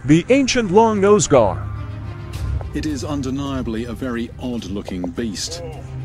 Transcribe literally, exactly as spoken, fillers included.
The ancient long-nosed gar. It is undeniably a very odd-looking beast.